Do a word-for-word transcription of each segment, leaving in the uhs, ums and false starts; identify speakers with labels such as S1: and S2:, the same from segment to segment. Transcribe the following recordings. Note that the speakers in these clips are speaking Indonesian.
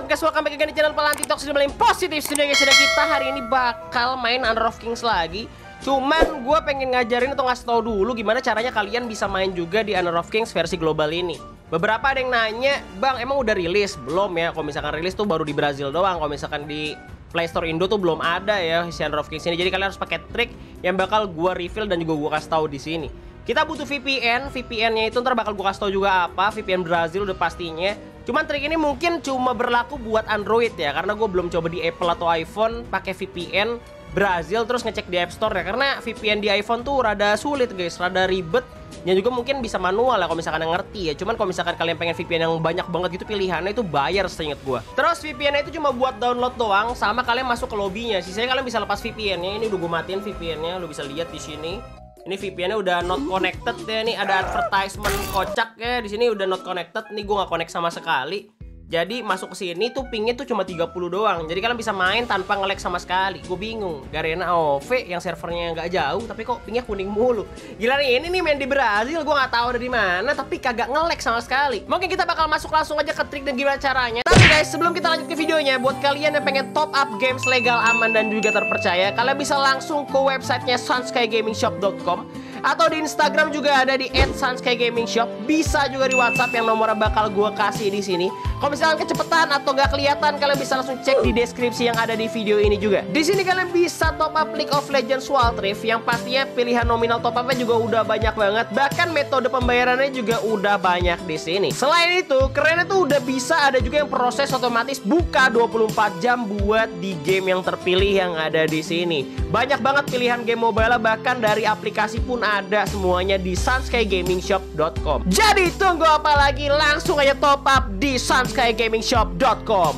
S1: up guys, welcome back again di channel Palanti Talk. Sudah mulai positif sudah guys. Sudah kita hari ini bakal main Honor of Kings lagi. Cuman gue pengen ngajarin atau ngasih tau dulu gimana caranya kalian bisa main juga di Honor of Kings versi global ini. Beberapa ada yang nanya, bang emang udah rilis? Belum ya, kalau misalkan rilis tuh baru di Brazil doang. Kalau misalkan di Play Store Indo tuh belum ada ya si Honor of Kings ini. Jadi kalian harus pakai trik yang bakal gue reveal dan juga gue kasih tahu di sini. Kita butuh V P N, V P N-nya itu ntar bakal gue kasih tau juga apa. V P N Brazil udah pastinya. Cuman trik ini mungkin cuma berlaku buat Android ya, karena gue belum coba di Apple atau iPhone pakai V P N Brazil terus ngecek di App Store ya. Karena V P N di iPhone tuh rada sulit guys, rada ribet. Dan juga mungkin bisa manual ya kalau misalkan yang ngerti ya. Cuman kalau misalkan kalian pengen V P N yang banyak banget gitu pilihannya itu bayar seinget gue. Terus V P N-nya itu cuma buat download doang, sama kalian masuk ke lobbynya. Sisanya kalian bisa lepas V P N-nya. Ini udah gue matiin V P N-nya, lo bisa lihat di sini. Ini V P N-nya udah not connected ya. Nih ada advertisement kocak ya. Di sini udah not connected. Nih gue nggak connect sama sekali. Jadi masuk ke sini tuh pingnya tuh cuma tiga puluh doang. Jadi kalian bisa main tanpa nge-lag sama sekali. Gue bingung. Garena O V yang servernya nggak jauh tapi kok pingnya kuning mulu. Gila nih, ini nih main di Brazil. Gue nggak tahu dari mana tapi kagak nge-lag sama sekali. Mungkin kita bakal masuk langsung aja ke trik dan gimana caranya. Tapi guys, sebelum kita lanjut ke videonya, buat kalian yang pengen top up games legal, aman dan juga terpercaya, kalian bisa langsung ke websitenya sunsky gaming shop dot com. Atau di Instagram juga ada di et sunsky gaming shop. Bisa juga di WhatsApp yang nomornya bakal gue kasih di sini. Kalau misalkan kecepatan atau nggak kelihatan, kalian bisa langsung cek di deskripsi yang ada di video ini juga. Di sini kalian bisa top up League of Legends Wild Rift yang pastinya pilihan nominal top upnya juga udah banyak banget. Bahkan metode pembayarannya juga udah banyak di sini. Selain itu, kerennya tuh udah bisa ada juga yang proses otomatis buka dua puluh empat jam buat di game yang terpilih yang ada di sini. Banyak banget pilihan game mobile, bahkan dari aplikasi pun ada semuanya di sunsky gaming shop dot com. Jadi tunggu apa lagi, langsung aja top up di sunsky gaming shop dot com.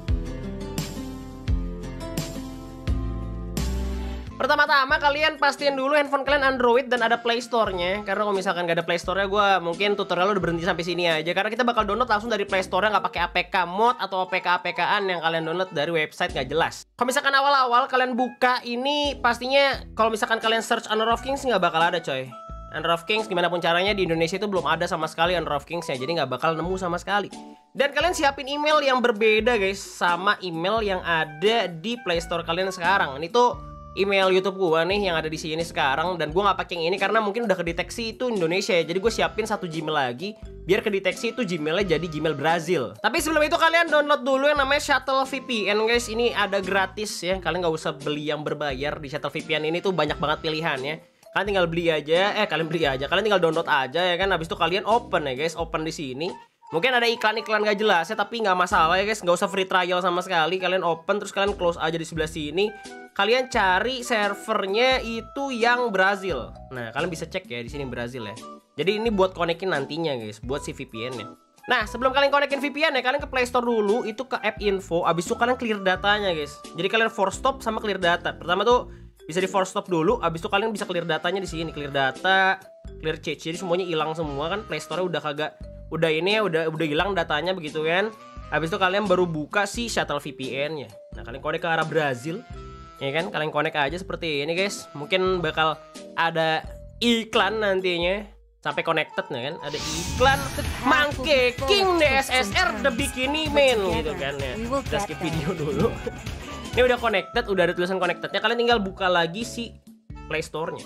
S1: Pertama-tama kalian pastiin dulu handphone kalian Android dan ada Play Store-nya. Karena kalau misalkan gak ada Play Store-nya, gue mungkin tutorial udah berhenti sampai sini aja. Karena kita bakal download langsung dari Play Store-nya, nggak pakai A P K mod atau A P K A P K-an yang kalian download dari website nggak jelas. Kalau misalkan awal-awal kalian buka ini, pastinya kalau misalkan kalian search Honor of Kings nggak bakal ada coy. Honor of Kings gimana pun caranya di Indonesia itu belum ada sama sekali Honor of Kings ya. Jadi nggak bakal nemu sama sekali. Dan kalian siapin email yang berbeda guys sama email yang ada di Play Store kalian sekarang. Ini tuh email YouTube gua nih yang ada di sini sekarang, dan gua nggak pakai yang ini karena mungkin udah kedeteksi itu Indonesia ya. Jadi gue siapin satu Gmail lagi biar kedeteksi itu Gmailnya jadi Gmail Brazil. Tapi sebelum itu kalian download dulu yang namanya Shuttle V P N guys. Ini ada gratis ya, kalian nggak usah beli yang berbayar. Di Shuttle V P N ini tuh banyak banget pilihannya. Kalian tinggal beli aja, eh kalian beli aja, kalian tinggal download aja ya kan. Habis itu kalian open ya guys, open di sini. Mungkin ada iklan-iklan gak jelas ya, tapi nggak masalah ya guys, nggak usah free trial sama sekali. Kalian open terus kalian close aja di sebelah sini. Kalian cari servernya itu yang Brazil. Nah kalian bisa cek ya di sini Brazil ya. Jadi ini buat konekin nantinya guys, buat si V P N-nya. Nah sebelum kalian konekin V P N ya, kalian ke Play Store dulu, itu ke app info. Abis itu kalian clear datanya guys. Jadi kalian force stop sama clear data. Pertama tuh bisa di force stop dulu, abis itu kalian bisa clear datanya di sini, clear data, clear cache. Jadi semuanya hilang semua kan, Play Store udah kagak, udah ini ya, udah udah hilang datanya begitu kan. Habis itu kalian baru buka si Shuttle V P N-nya. Nah, kalian connect ke arah Brazil. Ya kan? Kalian connect aja seperti ini, guys. Mungkin bakal ada iklan nantinya sampai connected ya kan. Ada iklan Monkey King D S S R The Bikini Man gitu kan ya. Udah skip video dulu. Ini udah connected, udah ada tulisan connectednya. Kalian tinggal buka lagi si Play Store-nya.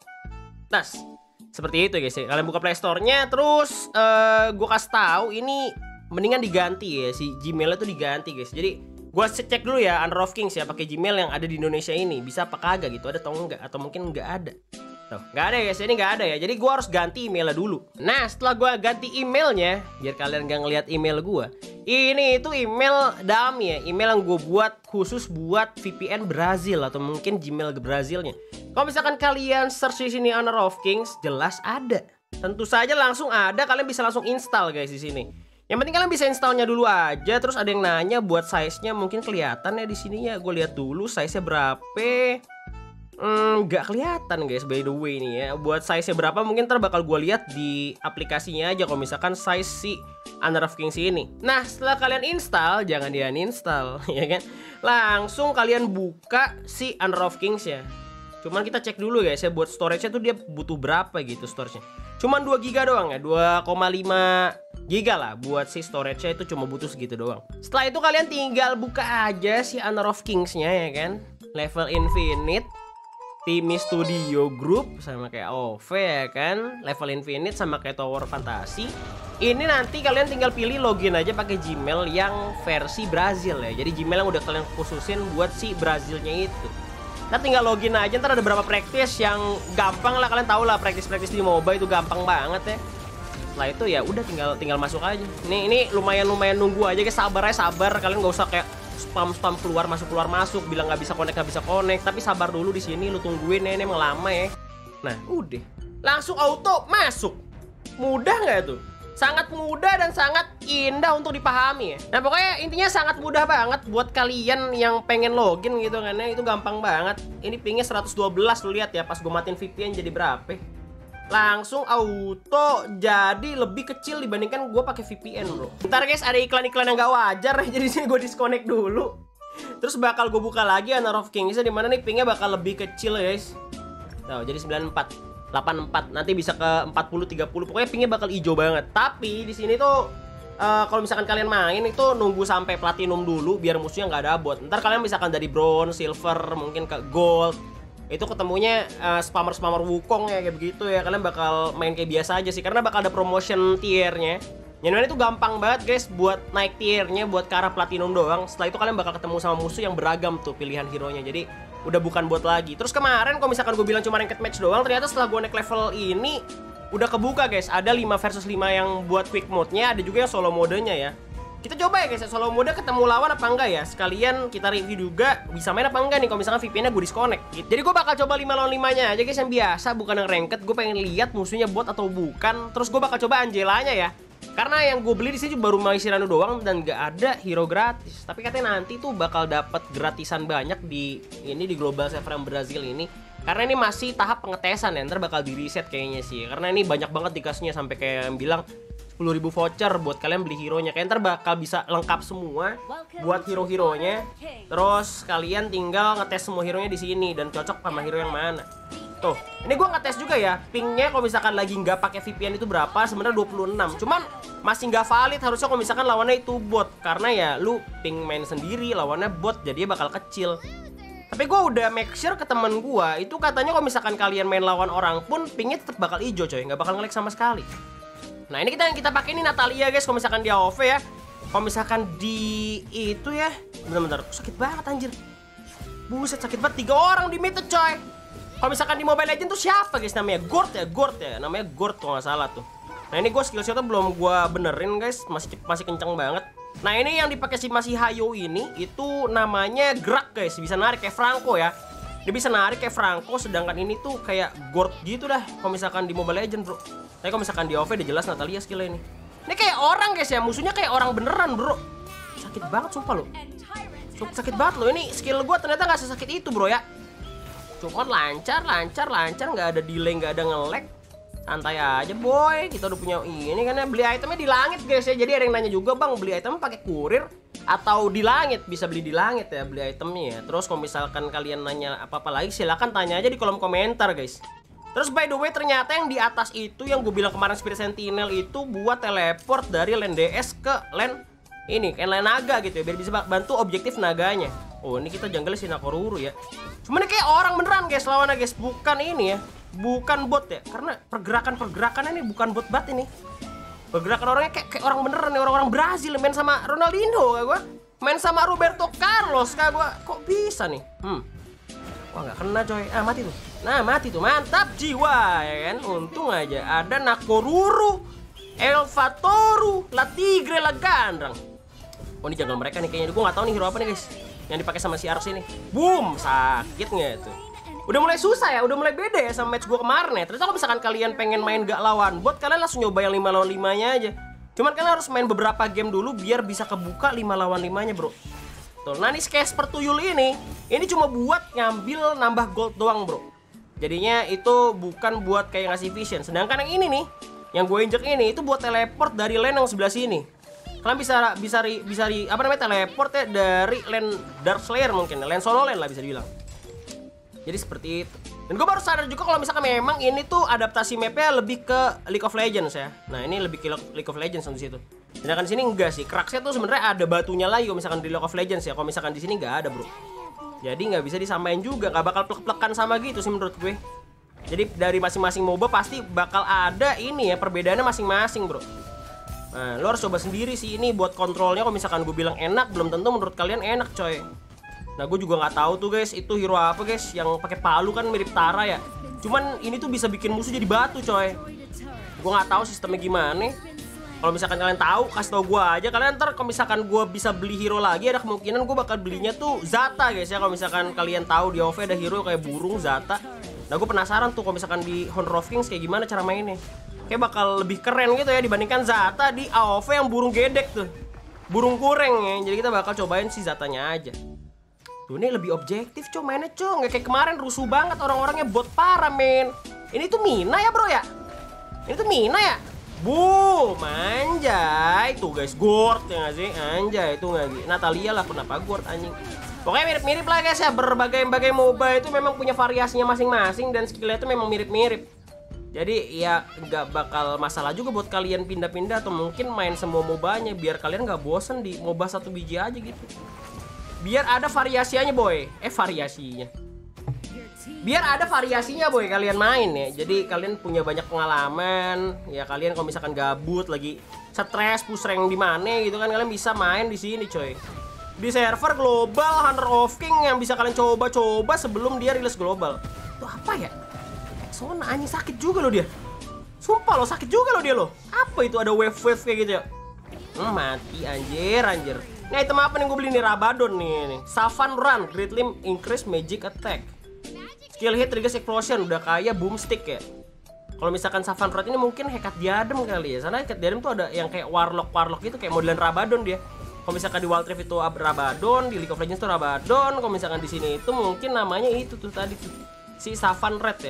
S1: Tas. Seperti itu guys ya. Kalian buka Play Store-nya, terus uh, gue kasih tahu ini mendingan diganti ya, si Gmail-nya tuh diganti guys. Jadi gue cek dulu ya Honor of Kings ya pakai Gmail yang ada di Indonesia ini bisa apa kagak gitu, ada atau enggak, atau mungkin enggak ada. Tuh, nggak ada ya guys, ini nggak ada ya. Jadi gue harus ganti emailnya dulu. Nah setelah gue ganti emailnya, biar kalian nggak ngeliat email gue, ini itu email dummy ya, email yang gue buat khusus buat V P N Brazil atau mungkin Gmail Brazilnya. Kalau misalkan kalian search di sini Honor of Kings, jelas ada. Tentu saja langsung ada, kalian bisa langsung install guys di sini. Yang penting kalian bisa installnya dulu aja. Terus ada yang nanya buat size-nya, mungkin kelihatan ya di sininya. Gue lihat dulu size-nya berapa. Hmm, nggak kelihatan guys by the way nih ya. Buat size-nya berapa mungkin ntar bakal gue lihat di aplikasinya aja kalau misalkan size si Honor of Kings ini. Nah setelah kalian install, jangan di uninstall ya kan. Langsung kalian buka si Honor of Kings ya. Cuman kita cek dulu guys ya, buat storage-nya tuh dia butuh berapa gitu storage-nya. Cuman dua giga doang ya, dua koma lima giga lah buat si storage-nya, itu cuma butuh segitu doang. Setelah itu kalian tinggal buka aja si Honor of Kings-nya ya kan. Level Infinite, Timmy Studio Group sama kayak O V ya kan. Level Infinite sama kayak Tower Fantasy. Ini nanti kalian tinggal pilih login aja pakai Gmail yang versi Brazil ya. Jadi Gmail yang udah kalian khususin buat si Brazilnya itu. Nah tinggal login aja, ntar ada beberapa practice yang gampang lah, kalian tau lah practice-practice di MOBA itu gampang banget ya. Setelah itu ya udah tinggal tinggal masuk aja. Ini ini lumayan lumayan nunggu aja guys, sabar aja sabar. Kalian nggak usah kayak spam spam keluar masuk keluar masuk, bilang nggak bisa connect nggak bisa connect. Tapi sabar dulu di sini, lu tungguin ya, ini emang lama ya. Nah udah langsung auto masuk. Mudah nggak tuh? Sangat mudah dan sangat indah untuk dipahami ya. Nah pokoknya intinya sangat mudah banget buat kalian yang pengen login gitu kan ya. Itu gampang banget. Ini pingnya seratus dua belas, lu lihat ya pas gue matiin V P N jadi berapa. Langsung auto jadi lebih kecil dibandingkan gue pakai V P N bro. Ntar guys ada iklan-iklan yang gak wajar ya, jadi sini gue disconnect dulu. Terus bakal gue buka lagi Honor of Kings-nya, dimana nih pingnya bakal lebih kecil ya guys. Nah jadi sembilan puluh empat, delapan puluh empat, nanti bisa ke empat puluh, tiga puluh. Pokoknya pingnya bakal hijau banget. Tapi di sini tuh uh, kalau misalkan kalian main itu nunggu sampai platinum dulu biar musuhnya nggak ada bot. Ntar kalian misalkan dari bronze, silver, mungkin ke gold, itu ketemunya uh, spammer-spammer Wukong ya kayak begitu ya. Kalian bakal main kayak biasa aja sih, karena bakal ada promotion tiernya. Yang itu gampang banget guys buat naik tiernya, buat ke arah platinum doang. Setelah itu kalian bakal ketemu sama musuh yang beragam tuh pilihan hero-nya. Jadi udah bukan bot lagi. Terus kemarin kalau misalkan gue bilang cuma ranked match doang, ternyata setelah gue naik level ini udah kebuka guys. Ada lima versus lima yang buat quick mode-nya, ada juga yang solo modenya ya. Kita coba ya guys, ya, solo mode ketemu lawan apa enggak ya. Sekalian kita review juga bisa main apa enggak nih kalau misalkan V P N-nya gue disconnect gitu. Jadi gue bakal coba lima lawan lima-nya aja guys, yang biasa bukan yang ranked. Gue pengen lihat musuhnya bot atau bukan. Terus gue bakal coba Angelanya ya. Karena yang gue beli di sini baru Maisirano doang dan gak ada hero gratis. Tapi katanya nanti tuh bakal dapat gratisan banyak di ini di Global Server yang Brazil ini. Karena ini masih tahap pengetesan ya, ntar bakal di reset kayaknya sih. Karena ini banyak banget dikasihnya sampai kayak yang bilang sepuluh ribu voucher buat kalian beli hero-nya. Kayak ntar bakal bisa lengkap semua buat hero-heronya. Terus kalian tinggal ngetes semua hero-nya di sini dan cocok sama hero yang mana. Tuh, ini gue ngetes juga ya, pingnya kalau misalkan lagi nggak pakai V P N itu berapa? Sebenarnya dua puluh enam. Cuman masih nggak valid harusnya kalau misalkan lawannya itu bot. Karena ya lu ping main sendiri, lawannya bot, jadi bakal kecil. Tapi gue udah make sure ke temen gue, itu katanya kalau misalkan kalian main lawan orang pun pingnya tetap bakal hijau coy, nggak bakal nge-lag sama sekali. Nah ini kita yang kita pakai ini Natalia guys, kalau misalkan di A O V ya. Kalau misalkan di itu ya, bener-bener sakit banget anjir. Buset sakit banget, tiga orang di mid coy. Kalau misalkan di Mobile Legends tuh siapa guys namanya? Gord ya, Gord ya, namanya Gord kalau nggak salah tuh. Nah ini gue skill shotnya belum gue benerin guys, masih masih kenceng banget. Nah ini yang dipakai si masih Hayo ini itu namanya gerak guys, bisa narik kayak Franco ya. Dia bisa narik kayak Franco, sedangkan ini tuh kayak Gord gitu dah. Kalau misalkan di Mobile Legends bro. Tapi kalau misalkan di A O V udah jelas Natalia skillnya ini. Ini kayak orang guys ya, musuhnya kayak orang beneran bro. Sakit banget sumpah lo. Sakit banget lo, ini skill gue ternyata nggak sesakit itu bro ya. Cuman lancar, lancar, lancar, nggak ada delay, nggak ada nge-lag. Santai aja boy, kita udah punya ini kan ya. Beli itemnya di langit guys ya. Jadi ada yang nanya juga bang, beli itemnya pakai kurir atau di langit? Bisa beli di langit ya beli itemnya ya. Terus kalau misalkan kalian nanya apa-apa lagi, silahkan tanya aja di kolom komentar guys. Terus by the way ternyata yang di atas itu yang gue bilang kemarin Spirit Sentinel itu buat teleport dari lane D S ke lane ini, kayak lane naga gitu ya, biar bisa bantu objektif naganya. Oh ini kita jungle si Nakoruru ya. Cuman ini kayak orang beneran guys lawannya guys, bukan ini ya, bukan bot ya. Karena pergerakan-pergerakannya ini bukan bot bat ini. Pergerakan orangnya kayak, kayak orang beneran nih, orang-orang Brazil. Main sama Ronaldinho kayak gue, main sama Roberto Carlos kayak gue. Kok bisa nih? Hmm. Wah nggak kena coy. Ah mati tuh. Nah mati tuh, mantap jiwa ya kan. Untung aja ada Nakoruru, Elvatoru, La Tigre, La Gandrang. Oh ini jungle mereka nih kayaknya. Gue nggak tahu nih hero apa nih guys yang dipakai sama si Arx ini. Boom, sakit nggak itu? Udah mulai susah ya, udah mulai beda ya sama match gue kemarin ya. Terus kalau misalkan kalian pengen main gak lawan bot, kalian langsung nyoba yang lima lawan limanya aja. Cuman kalian harus main beberapa game dulu biar bisa kebuka lima lawan limanya bro. Tuh, nah ini Casper Tuyul ini, ini cuma buat ngambil nambah gold doang bro. Jadinya itu bukan buat kayak ngasih vision. Sedangkan yang ini nih, yang gue injek ini, itu buat teleport dari lane yang sebelah sini. Kalian bisa bisa bisa di apa namanya teleport ya dari lane Dark Slayer mungkin, lane solo lane lah bisa dibilang. Jadi seperti itu. Dan gue baru sadar juga kalau misalkan memang ini tuh adaptasi mapnya lebih ke League of Legends ya. Nah ini lebih ke League of Legends di situ. Sedangkan di sini enggak sih. Cracksnya tuh sebenarnya ada batunya lagi kalau misalkan di League of Legends ya. Kalau misalkan di sini nggak ada bro. Jadi nggak bisa disamain juga. Nggak bakal plek-plekan sama gitu sih menurut gue. Jadi dari masing-masing MOBA pasti bakal ada ini ya perbedaannya masing-masing bro. Nah lo harus coba sendiri sih ini buat kontrolnya. Kalau misalkan gue bilang enak belum tentu menurut kalian enak coy. Nah gue juga nggak tahu tuh guys itu hero apa guys yang pakai palu kan mirip Tara ya. Cuman ini tuh bisa bikin musuh jadi batu coy. Gue nggak tahu sistemnya gimana. Kalau misalkan kalian tahu kasih tau gue aja. Kalian ntar kalau misalkan gue bisa beli hero lagi ada kemungkinan gue bakal belinya tuh Zata guys ya. Kalau misalkan kalian tahu di O V ada hero kayak burung Zata. Nah gue penasaran tuh kalau misalkan di Honor of Kings kayak gimana cara mainnya. Kayak bakal lebih keren gitu ya dibandingkan Zata di A O V yang burung gedek tuh. Burung kureng ya. Jadi kita bakal cobain si Zatanya aja. Tuh ini lebih objektif coy mainnya coy. Nggak kayak kemarin rusuh banget orang-orangnya bot parah men. Ini tuh Mina ya bro ya. Ini tuh Mina ya. Boom, anjay. Tuh guys, Gord ya nggak sih? Anjay, itu nggak gitu. Natalia lah, kenapa Gord anjing. Pokoknya mirip-mirip lah guys ya. Berbagai-bagai MOBA itu memang punya variasinya masing-masing. Dan skillnya itu memang mirip-mirip. Jadi ya nggak bakal masalah juga buat kalian pindah-pindah. Atau mungkin main semua MOBA-nya. Biar kalian nggak bosen di MOBA satu biji aja gitu. Biar ada variasinya boy. Eh variasinya Biar ada variasinya boy kalian main ya. Jadi kalian punya banyak pengalaman. Ya kalian kalau misalkan gabut lagi stres push rank di mana gitu kan, kalian bisa main di sini coy. Di server global Honor of King yang bisa kalian coba-coba sebelum dia rilis global. Itu apa ya? Sona anjing sakit juga loh dia. Sumpah lo sakit juga loh dia lo. Apa itu ada wave-wave kayak gitu ya? Hmm, mati anjir anjir. Ini item apa nih gue beli nih? Rabadon nih, nih. Savan Run, Great Limb Increase Magic Attack. Skill hit triggers explosion, udah kayak boomstick ya. Kalau misalkan Savan Run ini mungkin Hecat Diadem kali ya. Sana Hecat Diadem tuh ada yang kayak Warlock Warlock gitu kayak modelan Rabadon dia. Kalau misalkan di Wild Rift itu Rabadon, di League of Legends tuh Rabadon. Kalau misalkan di sini itu mungkin namanya itu tuh tadi tuh si Savan Red ya.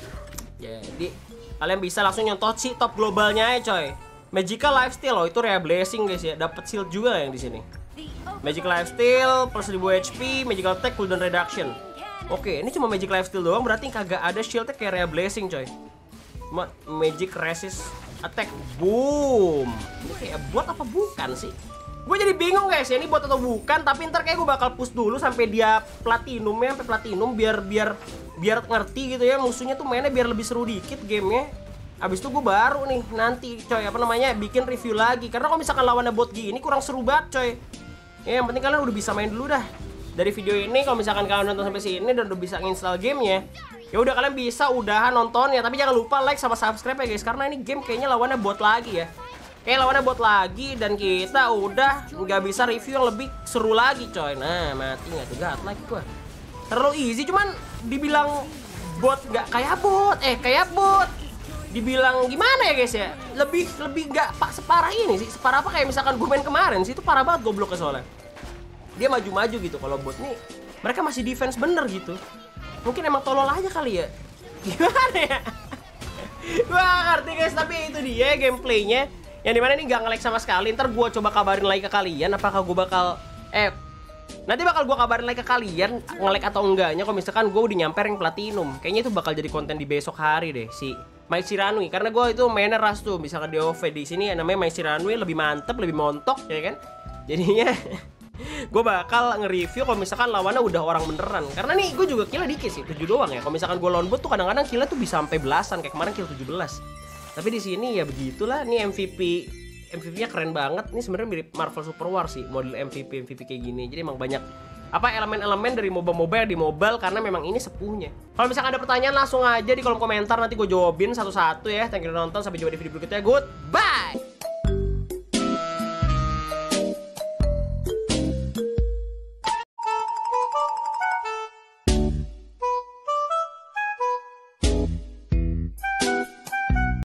S1: Jadi kalian bisa langsung nyontoh si top globalnya ya coy. Magical Lifesteal loh, itu Rare Blessing guys ya. Dapat shield juga yang di sini. Magic Lifesteal plus seribu H P, Magical Attack, cooldown reduction. Oke, ini cuma Magic Lifesteal doang, berarti kagak ada shieldnya kayak Rare Blessing coy. Ma Magic Resist Attack. Boom. Ini kayak bot apa bukan sih? Gue jadi bingung guys ya, ini bot atau bukan. Tapi ntar kayak gue bakal push dulu sampai dia platinum ya, sampai platinum biar biar biar ngerti gitu ya musuhnya tuh mainnya biar lebih seru dikit gamenya. Abis itu gue baru nih nanti coy apa namanya bikin review lagi. Karena kalau misalkan lawannya bot gini kurang seru banget coy. Ya yang penting kalian udah bisa main dulu dah. Dari video ini kalau misalkan kalian nonton sampai sini dan udah bisa nginstal gamenya, ya udah kalian bisa udahan nonton ya. Tapi jangan lupa like sama subscribe ya guys. Karena ini game kayaknya lawannya bot lagi ya. Kayak lawannya bot lagi dan kita udah nggak bisa review yang lebih seru lagi coy. Nah mati nggak tuh god like gue. Terlalu easy cuman dibilang bot nggak kayak bot. Eh kayak bot. Dibilang gimana ya guys ya, lebih lebih nggak pak separah ini sih. Separah apa kayak misalkan gue main kemarin sih, itu parah banget gobloknya soalnya. Dia maju-maju gitu. Kalau bot nih mereka masih defense bener gitu. Mungkin emang tolol aja kali ya. Gimana ya? Wah ngerti guys, tapi itu dia gameplaynya. Yang dimana ini nggak nge-lag sama sekali. Ntar gue coba kabarin lagi ke kalian apakah gue bakal eh nanti bakal gue kabarin lagi ke kalian nge-lag atau enggaknya kalau misalkan gue udah nyampe rank platinum. Kayaknya itu bakal jadi konten di besok hari deh si Mai Shiranui, karena gue itu mainnya ras tuh. Misalkan di O V di sini namanya Mai Shiranui lebih mantep, lebih montok ya kan. Jadinya gue bakal nge-review kalau misalkan lawannya udah orang beneran. Karena nih gue juga killnya dikit sih, tujuh doang ya. Kalau misalkan gue lawan bot tuh kadang-kadang killnya tuh bisa sampai belasan, kayak kemarin kill tujuh belas. Tapi di sini ya begitulah. Nih M V P M V P-nya keren banget. Ini sebenarnya mirip Marvel Super War sih, model M V P M V P kayak gini. Jadi emang banyak apa elemen-elemen dari MOBA-MOBA yang di mobile karena memang ini sepuhnya. Kalau misalkan ada pertanyaan langsung aja di kolom komentar, nanti gue jawabin satu-satu ya. Thank you udah nonton, sampai jumpa di video berikutnya. Goodbye.